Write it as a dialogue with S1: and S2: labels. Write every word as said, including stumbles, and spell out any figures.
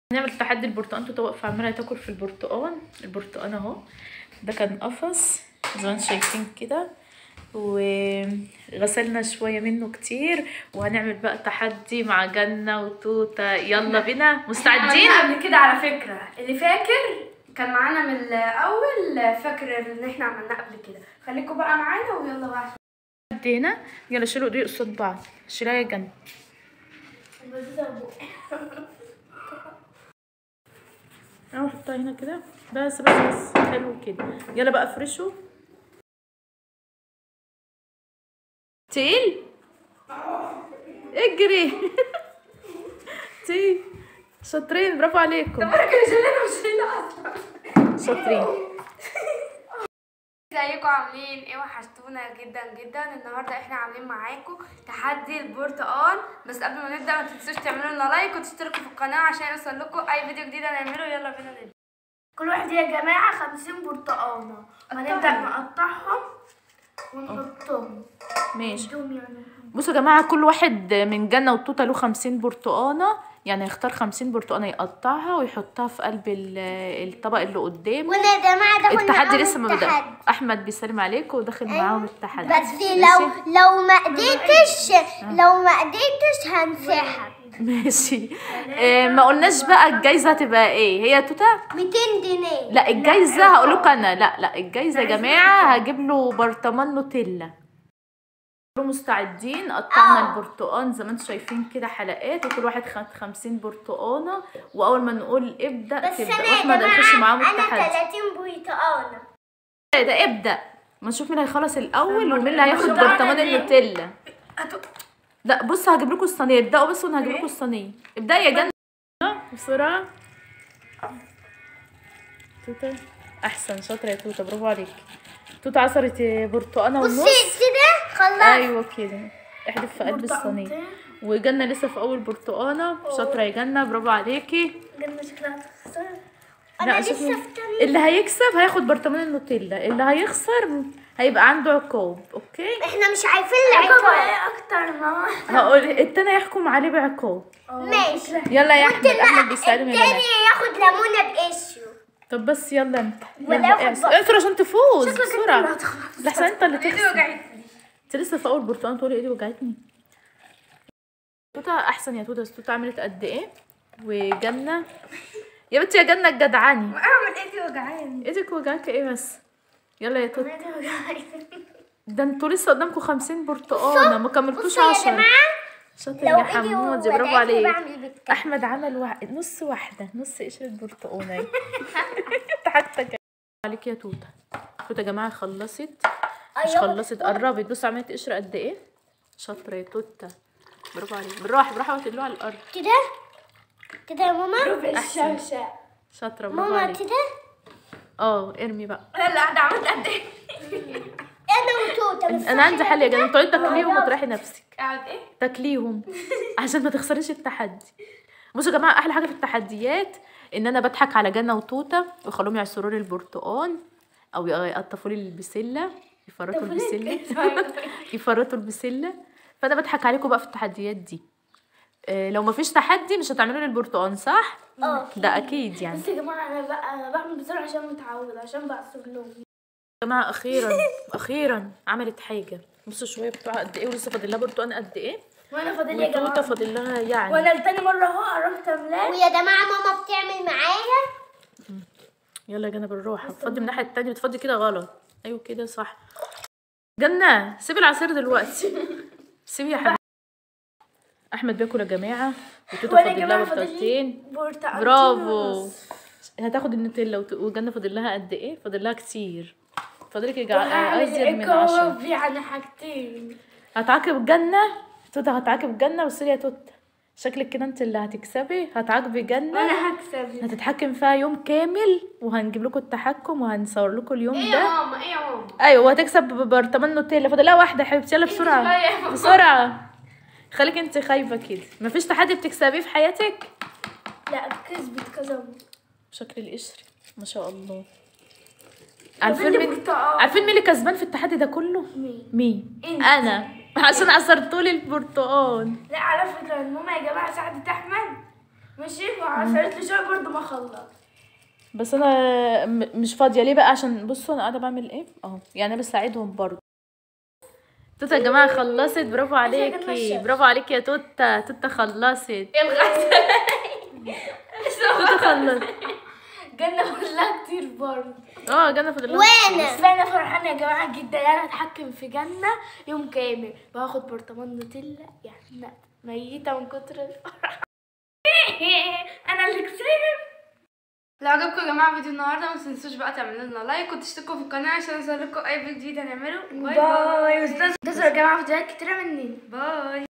S1: هنعمل تحدي البرتقال. توته واقفه عماله تاكل في البرتقال. البرتقال اهو، ده كان قفص زي ما انتم شايفين كده، وغسلنا شويه منه كتير. وهنعمل بقى تحدي مع جنة وتوته. يلا بينا، مستعدين؟
S2: قبل كده على فكره، اللي فاكر كان معانا من الاول، فاكر ان احنا عملناه قبل كده. خليكم بقى معانا ويلا بقى.
S1: ادينا يلا شيلوا ايدي قصاد بعض. شيلها يا جنة. اهو حطها هنا كده، بس بس بس حلو كده. يلا بقى افرشوا. تقيل؟ اجري. تقيل. شاطرين، برافو عليكم.
S2: تبارك اللي مش هنا اصلا.
S1: شاطرين.
S2: ازيكم عاملين ايه؟ وحشتونا جدا جدا. النهارده احنا عاملين معاكم تحدي البرتقال، بس قبل ما نبدا ما تنسوش تعملوا لنا لايك وتشتركوا في القناه عشان يوصل لكم اي فيديو جديد هنعمله. يلا بينا نبدا. كل واحد يا جماعه خمسين برتقانه، هنبدا نقطعهم ونحطهم.
S1: ماشي. بصوا يا جماعه، كل واحد من جنة وتوته له خمسين برتقانه، يعني هيختار خمسين برتقانه يقطعها ويحطها في قلب الطبق اللي قدامه.
S3: وانا يا جماعه داخل
S1: التحدي لسه ما بدأ. احمد بيسلم عليكم وداخل معاهم التحدي.
S3: بس لو لو ما قدرتش لو ما قدرتش هنسحب.
S1: ماشي. إيه ما قلناش بقى الجايزه هتبقى ايه؟ هي توته
S3: ميتين جنيه.
S1: لا الجايزه هقول لكم انا. لا لا الجايزه يا جماعه هجيب له برطمان نوتيلا. مستعدين؟ قطعنا البرتقان زي ما انتم شايفين كده حلقات، وكل واحد خد خمسين برتقانه، واول ما نقول ابدا
S3: بس
S1: تبدا.
S3: انا
S1: واحمد هيخش معاهم
S3: انا
S1: التحدي.
S3: تلاتين برتقانه.
S1: ده ابدا، ما نشوف مين هيخلص الاول ومين اللي هياخد برطمان النوتيلا. لا بص هجيب لكم الصينيه. ابداوا بس وانا هجيب لكم الصينيه. ابداي يا جنة بسرعه. توته احسن، شاطره يا توته، برافو عليكي. توته عصرت برتقانه ونص.
S3: بصي كده خلصت.
S1: ايوه كده، احدف في قلب الصينيه. وجنة لسه في اول برتقانه. شاطره يا جنة، برافو عليكي.
S2: جنة شكلها هتخسر.
S3: انا
S1: لسه
S3: لسه في
S1: اللي هيكسب هياخد برطمان النوتيلا، اللي هيخسر هيبقى عنده عقاب. اوكي،
S3: احنا مش عارفين العقاب
S2: ايه اكتر ماما.
S1: هقول التاني يحكم عليه بعقاب.
S3: ماشي.
S1: يلا يا احمد. احمد بيساعدهم يا
S3: التاني
S1: جماعه.
S3: ياخد ليمونه بقشره.
S1: طب بس يلا انت.
S3: ولا
S1: يلا
S3: ياخد
S1: اقفل عشان تفوز بسرعه.
S2: لا
S1: لحسن انت اللي
S2: ايدي
S1: تكسب.
S2: وجعتني.
S1: انت لسه في اول برتقان تقولي ايدي وجعتني. توته احسن يا توته. توته عملت قد ايه؟ وجنة يا بنتي يا جنة الجدعاني.
S2: اعمل ايدي وجعاني.
S1: ايدك وجعاكي ايه بس؟ يلا يا توته.
S2: ايدي وجعاني.
S1: ده انتوا لسه قدامكم خمسين برتقانه، ما كملتوش
S3: بصوا يا
S1: عشرة.
S3: جماعه،
S1: شاطر يا حمودي، برافو عليك.
S3: عليك.
S1: احمد عمل واحد نص واحده، نص قشره برتقانه. انت حتى كده عليك يا توته. توته يا جماعه خلصت. مش خلصت، قربت. بصوا عملت قشره قد ايه. شاطره يا توته، برافو عليك. بالراحه بالراحه وتقلوها على الارض
S3: كده كده يا ماما.
S2: ربع الشمشة.
S1: شاطره، برافو
S3: ماما
S1: عليك.
S3: كده.
S1: اه ارمي بقى.
S2: لا ده عملت قد ايه؟
S3: انا وتوته.
S1: انا عندي حل يا جماعه. تقعدي تاكليهم وتريحي نفسك.
S2: قاعد ايه؟
S1: تاكليهم عشان ما تخسريش التحدي. بصوا يا جماعه، احلى حاجه في التحديات ان انا بضحك على جنة وتوته واخليهم يعصروا لي البرتقال او يقطفوا لي البسله، يفرطوا البسله يفرطوا البسله. فانا بضحك عليكم بقى في التحديات دي. إيه لو ما فيش تحدي مش هتعملوا لي البرتقال صح؟
S3: اه
S1: ده اكيد يعني.
S2: بس يا جماعه انا بقى انا بعمل بسرعه عشان متعود، عشان بعصر لهم.
S1: يا جماعه اخيرا اخيرا عملت حاجه. بصوا شويه بتوع قد ايه، ولسه فاضل لها برتقال قد ايه.
S2: وانا فاضل لي يا
S1: وتوته
S2: جماعه.
S1: فاضل لها يعني.
S2: وانا لتاني مره اهو قربت املاه.
S3: ويا جماعه ماما بتعمل معايا.
S1: يلا يا جنة بالراحه. بتفضي من الناحيه التانيه، بتفضي كده غلط. ايوه كده صح. جنة سيبي العصير دلوقتي. سيبي يا حبيبي. احمد بياكل يا جماعه، وتوته فاضل لها برتقالتين. برافو. هتاخد النوتيلا. وجنة فاضل لها قد ايه؟ فاضل لها كتير. فاضلك يا ازيد من عشرة.
S2: يعني حاجتين.
S1: هتعاقب جنة. توته هتعاقب جنة. بصي يا توته، شكلك كده انت اللي هتكسبي. هتعاقبي جنة.
S2: انا هكسب.
S1: هتتحكم فيها يوم كامل، وهنجيب لكم التحكم وهنصور لكم اليوم
S2: ايه
S1: ده.
S2: يا ماما؟ ايه يا ماما؟
S1: ايوه، وهتكسب ببرطمان نوتيلا. فاضل لها واحده يا حبيبتي. يلا بسرعه بسرعه. خليكي انت خايفه كده. مفيش تحدي بتكسبيه في حياتك؟
S2: لا كسبت كذا.
S1: شكل القشر ما شاء الله. عارفين مين عارفين مين اللي كسبان في التحدي ده كله؟
S2: مين؟
S1: مين؟
S2: انت.
S1: انا، عشان عصرتولي البرتقال.
S2: لا على فكره ماما يا جماعه ساعدت احمد ماشي وعصرت لي شويه برضه ما خلص.
S1: بس انا م- مش فاضيه ليه بقى؟ عشان بصوا انا قاعده بعمل ايه اهو، يعني انا بساعدهم برضه. توته يا جماعه خلصت، برافو عليكي، برافو عليكي يا توته. توته خلصت، توته خلصت.
S2: جنة فاضلها كتير برضه.
S1: اه جنة فاضل لها.
S3: وانا
S2: بس انا فرحانه يا جماعه جدا، انا هتحكم في جنة يوم كامل، باخد برطمان نوتيلا يعني ميته من كتر الفرح. انا اللي كسبت. لو عجبكم يا جماعه فيديو النهارده ما تنسوش بقى تعملوا لنا لايك وتشتركوا في القناه عشان يوصلكوا اي فيديو جديد هنعمله. باي باي. انتظروا يا جماعه فيديوهات كتيره مني. باي.